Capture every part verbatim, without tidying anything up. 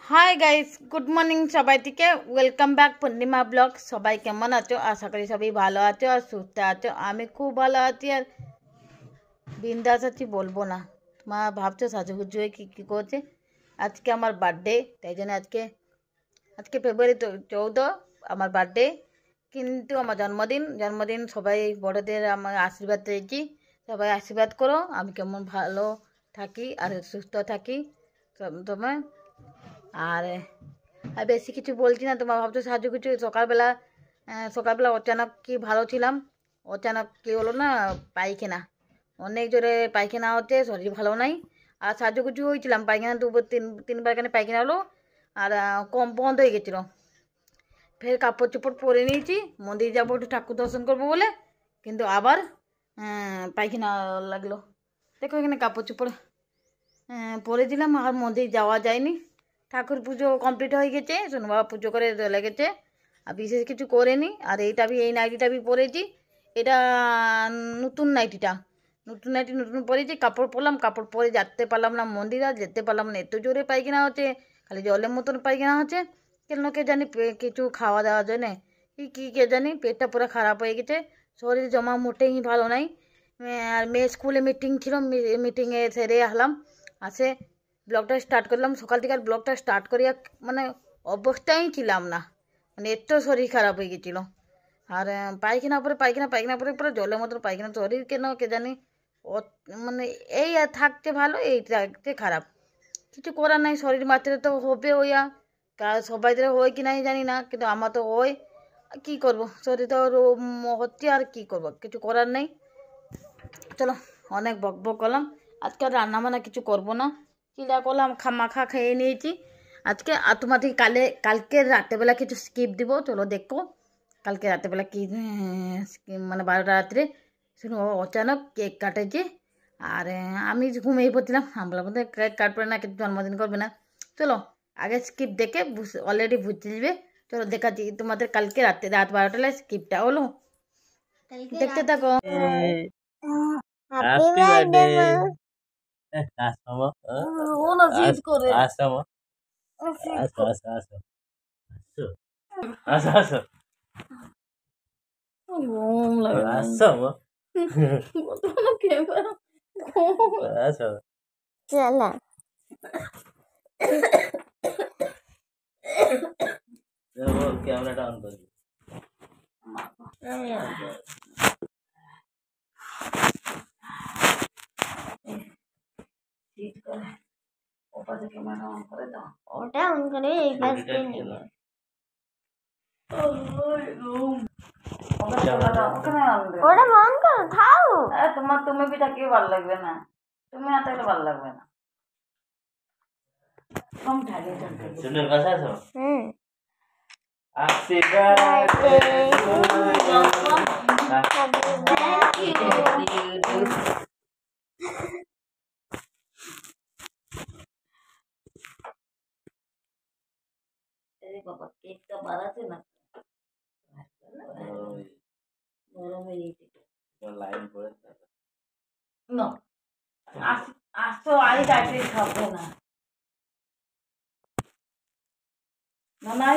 High guys, good morning সবাইকে। Welcome back Purnima blog. সবাই কেমন আছো? আশা করি সবাই ভালো আছো আর সুস্থ আছো। আমি খুব ভালো আছি আর বিন্দাস আছি, বলবো না। মা ভাবছো সাজুগুজু হয়ে কী কী করছে। আজকে আমার বার্থডে, তাই জন্য আজকে আজকে ফেব্রুয়ারি চৌদ্দ আমার বার্থডে, কিন্তু আমার জন্মদিন জন্মদিন সবাই বড়দের আমার আশীর্বাদ পেয়েছি। সবাই আশীর্বাদ করো আমি কেমন ভালো থাকি আর সুস্থ থাকি তোমার। আর আর বেশি কিছু বলছি না, তোমার ভাবছো সাহায্য কিছু। সকালবেলা সকালবেলা অচানক কি ভালো ছিলাম, অচানক কী হলো না, পায়খানা অনেক জোরে পায়খানা হচ্ছে, শরীর ভালো নাই। আর সাহায্য কিছু হয়েছিলাম, পায়খানা দুবার তিন তিনবার এখানে পায়খানা হলো আর কম বন্ধ হয়ে গেছিলো। ফের কাপড় চোপড় পরে নিয়েছি, মন্দির যাবো একটু ঠাকুর দর্শন করবো বলে, কিন্তু আবার পায়খানা লাগলো। দেখো এখানে কাপড় চোপড় পরে দিলাম আর মন্দির যাওয়া যায়নি। ঠাকুর পুজো কমপ্লিট হয়ে গেছে, সোনু বাবা পুজো করে চলে গেছে, আর বিশেষ কিছু করেনি। আর এইটা আমি এই নাইটিটা আমি পরেছি, এটা নতুন নাইটিটা, নতুন নাইটি নতুন পরেছি। কাপড় পরলাম, কাপড় পরে যেতে পারলাম না মন্দির, আর যেতে পারলাম না, এত জোরে পায়খানা হচ্ছে, খালি জলের মতন পায়খানা হচ্ছে। কেন কে জানি কিছু খাওয়া দাওয়ার জন্য কি কী কে জানি, পেটটা পুরো খারাপ হয়ে গেছে, শরীর জমা মোটেই ভালো নাই। আর মেয়ে স্কুলে মিটিং ছিল, মিটিংয়ে সেরে আসলাম, আসে ব্লগটা স্টার্ট করলাম। সকাল থেকে আর ব্লগটা স্টার্ট করিয়া মানে অবস্থায় ছিলাম না, মানে এত শরীর খারাপ হয়ে গেছিলো। আর পায়খানা পরে পায়খানা পায়খানা পরে পুরো জলের মতন পায়খানা, শরীর কেন কে জানি মানে এই থাকতে ভালো, এই থাকতে খারাপ। কিছু করার নাই, শরীর মাত্রে তো হবে ওইয়া, সবাইদের হয় কি নাই জানি না, কিন্তু আমার তো হয়। কী করবো, শরীর তো হচ্ছে, আর কী করবো, কিছু করার নেই। চলো অনেক বক বক করলাম, আজকে আর রান্না বান্না কিছু করবো না, চিন্তা করলাম খামাখা খেয়ে নিয়েছি আজকে। আর তোমাদের কালে কালকে রাত্রেবেলা কিছু স্কিপ দিব, চলো দেখো কালকে রাত্রেবেলা কি মানে বারোটা রাত্রে শুনো অচানক কেক কাটেছে, আর আমি ঘুমিয়ে পড়ছিলাম। আমরা বলতে কেক কাটবে না, কিন্তু জন্মদিন করবে না। চলো আগে স্কিপ দেখে অলরেডি বুঝতে যাবে। চলো দেখাচ্ছি তোমাদের কালকে রাত্রে রাত বারোটায় স্কিপটা হলো, দেখতে থাকো। Happy birthday. Asama. Ona জিদ করে। Asama. Asa asa asa. Asa asa. ঘুম লাগে। Asama. তোমার ক্যামেরা Asa. চলা দেখো ক্যামেরাটা অন করে। জিদ করে, ওপাশে ক্যামেরা অন করে দাও। ওটা অন করে এই পাশ দিয়ে নিয়ে ওটা বন্ধ করো, থাও। তোমার তুমি বি থাকলে ভালো লাগবে না, তুমি না থাকলে ভালো লাগবে না। কম ঠাগে ঠাগে শুনে কাছে আছো। হুম Happy birthday to you. বাবা কেকটা বাড়াতে না, গরম হয়ে গেছে। লাইন পড়ে না আসো আই কাটে খাবো না না নাই।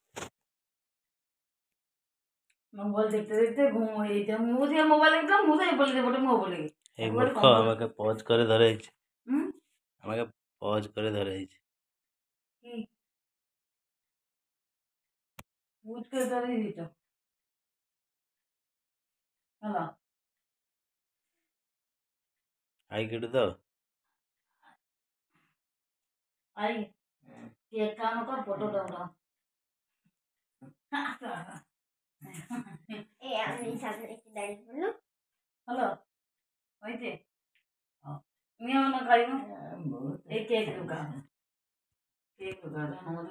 মোবাইল দেখতে দেখতে ঘুম হয়ে যেতে, মুঝে মোবাইল দেখতাম, মুঝে বলে দেবো মোবাইল এই মূর্খ আমাকে পজ করে ধরেছে। হুম আমাকে পজ করে ধরেছে। কি বুঝ করে ধরে দিত। হ্যালো আই কেটে দাও। আই কেক খাওয়ানো কর, ফটো দাও। এই আমি সামনে একটু দাঁড়িয়ে বললো হ্যালো হয়েছে নিয়ে না খাই না এই কেক ঢুকা কেক ঢুকা আমাদের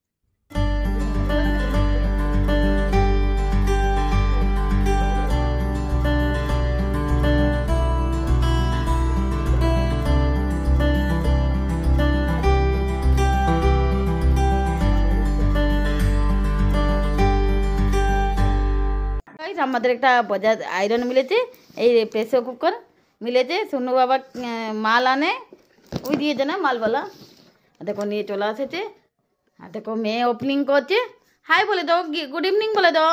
আমাদের একটা বাজার আয়রন মিলেছে, এই প্রেসার কুকার মিলেছে। সোনু বাবা মাল আনে, ওই দিয়েছে না মালওয়ালা, দেখো নিয়ে চলে এসেছে। আর দেখো মেয়ে ওপেনিং করছে। হাই বলে দাও, গুড ইভিনিং বলে দাও।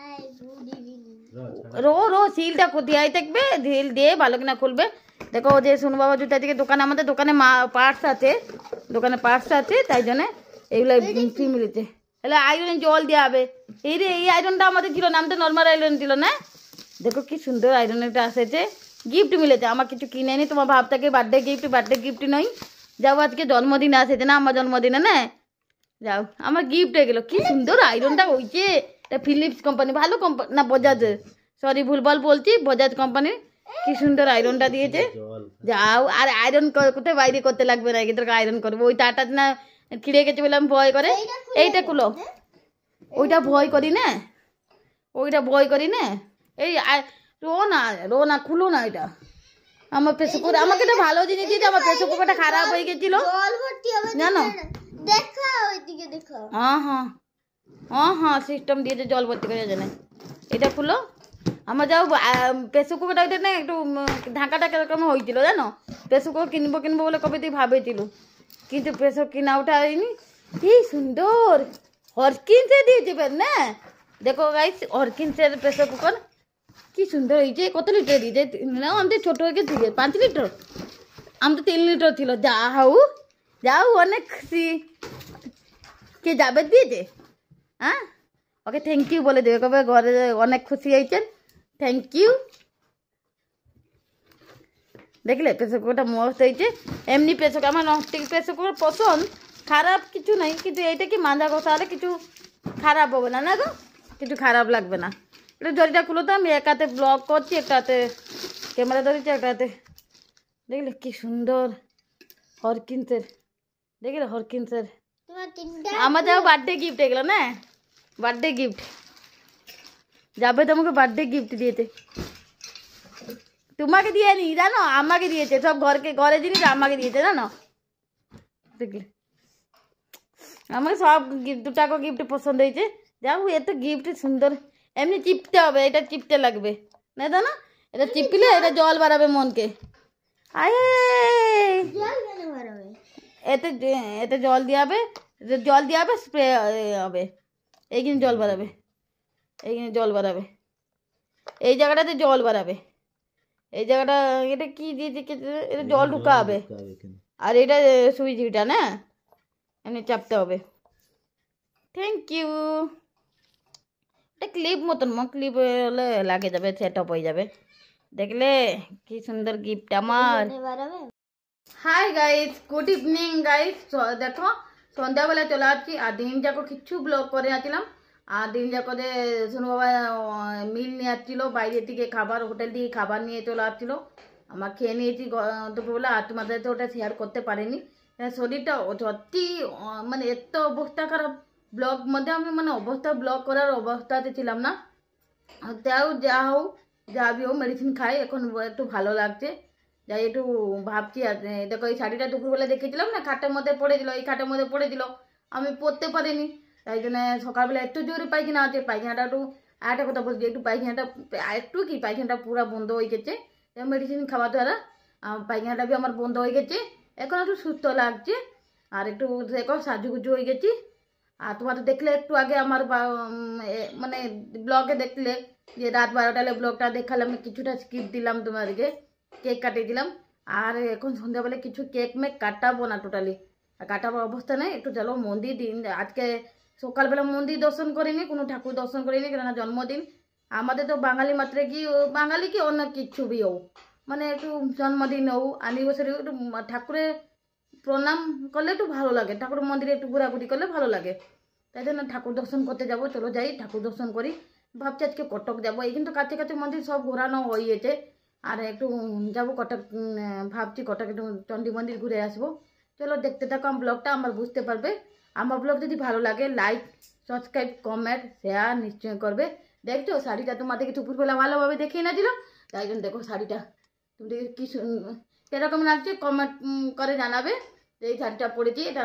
রো রো সিলটা কোথায় থাকবে, ঢিল দিয়ে ভালো কিনা খুলবে। দেখো যে সোনু বাবা জুতা থেকে দোকানে, আমাদের দোকানে মা পার্টস আছে, দোকানে পার্টস আছে, তাই জন্য এইগুলো ফ্রি মিলেছে। তাহলে আয়রনে জল দেওয়া হবে। এই রে এই আয়রনটা আমাদের ছিল না, আমাদের নর্মাল আয়রন ছিল না। দেখো কি সুন্দর আয়রনটা এসেছে, গিফট মিলেছে। আমার কিছু কিনে নি, তোমার ভাব থাকে বার্থডে গিফট, বার্থডে গিফট নয়। যাও আজকে জন্মদিন আসেছে না, আমার জন্মদিনে না, যাও আমার গিফট হয়ে গেলো। কি সুন্দর আয়রনটা হয়েছে, এটা ফিলিপস কোম্পানি, ভালো কোম্পানি না, বজাজ, সরি ভুলভাল বলছি, বজাজ কোম্পানির। কি সুন্দর আয়রনটা দিয়েছে। যাও আর আয়রন কোথায় বাইরে করতে লাগবে না, এদেরকে আয়রন করবো। ওই তারটা না ছিঁড়ে গেছে বলে আমি ভয় করে, এইটা খুলো, ওইটা ভয় করি না, ওইটা ভয় করি না। এই রো না, রো না, খুলো না এটা। আমার প্রেসার কুকার, আমাকে একটা ভালো জিনিস দিয়েছে, আমার প্রেসার কুকারটা খারাপ হয়ে গেছিল জানো। হ্যাঁ হ্যাঁ হ্যাঁ হ্যাঁ সিস্টেম দিয়েছে জল ভর্তি করে জানে। এটা খুলো। আমার যাও প্রেসার কুকারটা ওইটা না একটু ঢাকাটা কিরকম হয়েছিল জানো। প্রেসার কুকার কিনবো কিনবো বলে কবে তুই ভাবেছিল, কিন্তু প্রেসার কিনা ওঠা হয়নি। কি সুন্দর হরকিন্সে দিয়েছে না, দেখো গাইস হরকিন্সের প্রেসার কুকার কি সুন্দর হয়েছে। কত লিটার দিয়েছে, আমাদের ছোটো হয়ে গেছে পাঁচ লিটার, আমাদের তিন লিটার ছিল। যা হাউ যাও, অনেক খুশি। কে যাবে দিয়েছে, হ্যাঁ ওকে থ্যাংক ইউ বলে দেবে, কবে ঘরে অনেক খুশি হয়েছেন, থ্যাংক ইউ। দেখলে প্রেসার কুকারটা মস্ত হয়েছে। এমনি প্রেসার কুকার আমার নস্টিক প্রেসার কুকার পছন্দ, খারাপ কিছু নাই, কিন্তু এইটা কি মাজা ঘষা হলে কিছু খারাপ হবে না, না গো কিছু খারাপ লাগবে না। এটা জরিটা খুলো তো, আমি এক হাতে ব্লগ করছি, একটা হাতে ক্যামেরা ধরেছি, একটা হাতে। দেখলে কি সুন্দর হরকিন্সের, দেখলে হরকিন্সের। আমার যাও বার্থডে গিফট এগুলো না, বার্থডে গিফট যাবে, তোমাকে বার্থডে গিফট দিয়েছে। তোমাকে দিয়ে নি জানো, আমাকে দিয়েছে সব, ঘরকে ঘরে জিনিস আমাকে দিয়েছে জানো। দেখলে আমাকে সব গিফট, দুটাকে গিফট পছন্দ হয়েছে। যাও এত গিফট সুন্দর, এমনি চিপতে হবে, এটা চিপতে লাগবে না জানো, এটা চিপলে এটা জল বাড়াবে মনকে। আয় এতে এতে জল দিয়ে হবে, জল দিয়ে হবে, স্প্রে হবে, এইখানে জল বাড়াবে, এইখানে জল বাড়াবে, এই জায়গাটাতে জল বাড়াবে, এই জায়গাটা এটা কি দিয়েছে, এটা জল ঢুকা হবে। আর এটা সুইচটা না এমনি চাপতে হবে। Thank you. এটা ক্লিপ মতন, ক্লিপ হলে লাগে যাবে, সেট আপ হয়ে যাবে। দেখলে কি সুন্দর গিফট আমার। Hi guys, good evening guys. দেখো সন্ধ্যাবেলা চলে আসছি, আর দিন যাকো কিচ্ছু ব্লগ করে আসছিলাম। আর দিন যাকো যে সোনু বাবা মিল নিয়ে আসছিলো বাইরে থেকে, খাবার হোটেল থেকে খাবার নিয়ে চলে আসছিলো। আমার খেয়ে নিয়েছি দুপুরবেলা, আর তোমাদের তো ওটা শেয়ার করতে পারিনি। শরীরটা সত্যি মানে এত অবস্থা খারাপ, ব্লগ মধ্যে আমি মানে অবস্থা ব্লগ করার অবস্থাতে ছিলাম না। তাও যা হোক যা বি হোক মেডিসিন খাই, এখন একটু ভালো লাগছে। যাই একটু ভাবছি, আর দেখো এই শাড়িটা দুপুরবেলা দেখেছিলাম না, খাটের মধ্যে পড়েছিল, এই খাটের মধ্যে পড়েছিল, আমি পরতে পারিনি। তাই জন্য সকালবেলা একটু জোরে পায়খানা আছে, পায়খানাটা একটু, আর একটা কথা বলছি, একটু পায়খানাটা একটু কি পায়খানাটা পুরো বন্ধ হয়ে গেছে, মেডিসিন খাওয়া দ্বারা পায়খানাটা বি আমার বন্ধ হয়ে গেছে। এখন একটু সুস্থ লাগছে, আর একটু দেখো সাজুগুজু হয়ে গেছি। আর তোমাদের দেখলে একটু আগে আমার মানে ব্লগে দেখলে যে রাত বারোটালে ব্লগটা দেখালাম, আমি কিছুটা স্কিপ দিলাম তোমাদেরকে, কেক কাটিয়ে দিলাম। আর এখন সন্ধ্যাবেলা কিছু কেক মেক কাটাবো না, টোটালি কাটাবার অবস্থা নেই। একটু চলো মন্দির দিন, আজকে সকালবেলা মন্দির দর্শন করিনি, কোনো ঠাকুর দর্শন করিনি, কেননা জন্মদিন আমাদের তো বাঙালি মাত্রে কি, বাঙালি কি অন্য কিচ্ছু বি হোক, মানে একটু জন্মদিন হোক অ্যানিভার্সারি একটু ঠাকুরের প্রণাম করলে একটু ভালো লাগে, ঠাকুর মন্দিরে একটু ঘোরাঘুরি করলে ভালো লাগে। তাই জন্য ঠাকুর দর্শন করতে যাবো, চলো যাই ঠাকুর দর্শন করি। ভাবছি আজকে কটক যাবো, এই কিন্তু কাছে কাছে মন্দির সব ঘোরানো হয়েছে, আর একটু যাবো কটক, ভাবছি কটক একটু চণ্ডী মন্দির ঘুরে আসবো। চলো দেখতে থাকো আমার ব্লগটা, আমার বুঝতে পারবে। আমার ব্লগ যদি ভালো লাগে লাইক সাবস্ক্রাইব কমেন্ট শেয়ার নিশ্চয় করবে। দেখছো শাড়িটা তোমাদেরকে দুপুরবেলা ভালোভাবে দেখিয়ে না দিল, তাই জন্য দেখো শাড়িটা তোমাদের কি সেরকম লাগছে কমেন্ট করে জানাবে। এই শাড়িটা পরেছি, এটা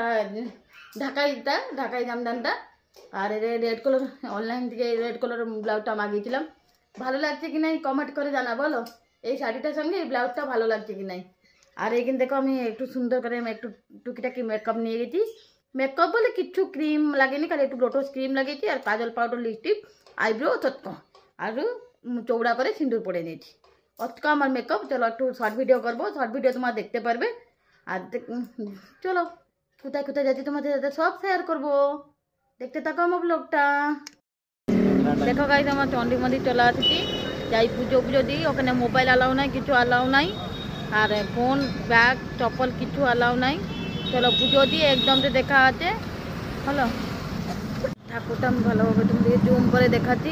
ঢাকাইটা ঢাকাই জামদানটা, আর রেড কালার অনলাইন থেকে রেড কালারের ব্লাউজটা মাগিয়েছিলাম। ভালো লাগছে কি নাই কমেন্ট করে জানা বলো, এই শাড়িটার সঙ্গে এই ব্লাউজটা ভালো লাগছে কি নাই। আর এইখানে দেখো আমি একটু সুন্দর করে একটু টুকিটাকি মেকআপ নিয়ে গেছি, মেকআপ বলে কিচ্ছু ক্রিম লাগেনি, খালি একটু লোটস ক্রিম লাগিয়েছি আর কাজল পাউডার লিপস্টিক আইব্রো তৎক আর চৌড়া করে সিঁদুর পরে নিয়েছি। অতকা আমার মেকআপ। চলো একটু শর্ট ভিডিও করবো, শর্ট ভিডিও তোমরা দেখতে পারবে। আর চলো কোথায় কোথায় যাচ্ছি তোমাদের সাথে সব শেয়ার করবো, দেখতে থাকো আমার ব্লগটা। দেখো গাইজ আমার চন্ডী মন্দির চলে আসছি, যাই পুজো পুজো দিই। ওখানে মোবাইল অ্যালাউ নাই, কিছু অ্যালাউ নাই, আর ফোন ব্যাগ চপ্পল কিছু অ্যালাউ নাই। চলো পুজো দিয়ে একদম তো দেখা আছে। হলো ঠাকুরটা আমি ভালোভাবে তুমি জুম করে দেখাচ্ছি।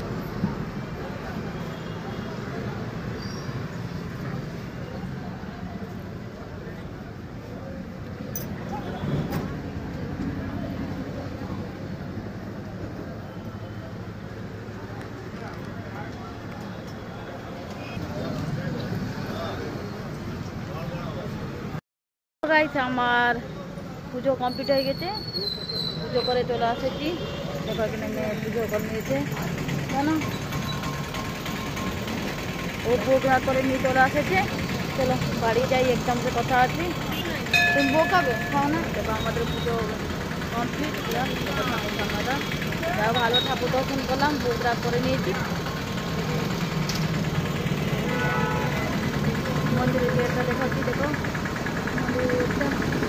গাইস আমার পুজো কমপ্লিট হয়ে গেছে, পুজো করে চলে আসেছি। দেখো এখানে মেয়ে পুজো করে নিয়েছে, কেন ও পুজো করে নিয়ে চলে আসেছে। চলো বাড়ি যাই, একদম যে কথা আছি। তুমি বউ খাবে খাও না? দেখো আমাদের পুজো কমপ্লিট। আমরা যা ভালো ঠাকুর দর্শন করলাম, ভোগরা করে নিয়েছি। মন্দিরের গেটটা দেখাচ্ছি, দেখো মন্দিরটা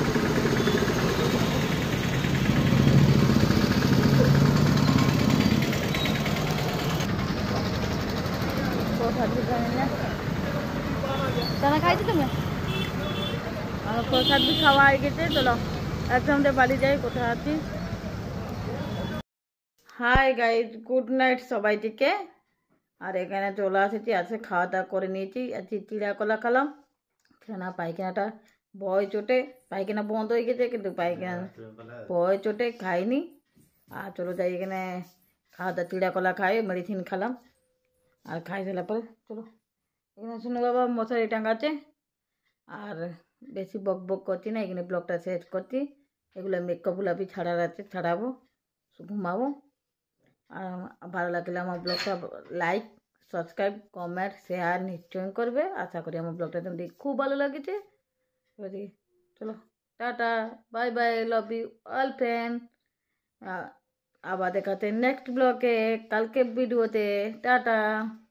দানা খাইছি তুমি? আমার প্রসাদ বি খাওয়া হয়ে গেছে। চলো একদম বাড়ি যাই, কোথায় আছি। হাই গাইজ, গুড নাইট সবাই থেকে। আর এখানে চলে আসেছি, আজকে খাওয়া দাওয়া করে নিয়েছি। আজকে চিড়া কলা খেলাম। কেনা পায়খানাটা বয় চোটে পায়খানা বন্ধ হয়ে গেছে, কিন্তু পায়খানা বয় চোটে খাইনি। আর চলো যাই এখানে খাওয়া দাওয়া চিড়া কলা খাই, মেডিসিন খেলাম। আর খাই সারা পরে চলো এখানে শুনে বাবা মশারি টাঙাচ্ছে। আর বেশি বক বক করছি না, এখানে ব্লগটা শেষ করছি। এগুলো মেকআপগুলো আমি ছাড়ার আছে, ছাড়াবো, ঘুমাবো। আর ভালো লাগলে আমার ব্লগটা লাইক সাবস্ক্রাইব কমেন্ট শেয়ার নিশ্চয় করবে। আশা করি আমার ব্লগটা তোমাদের খুব ভালো লাগেছে। চলো tata bye bye, love you all friend. আবার দেখাতে নেক্সট ব্লগে, কালকে ভিডিওতে। টাটা।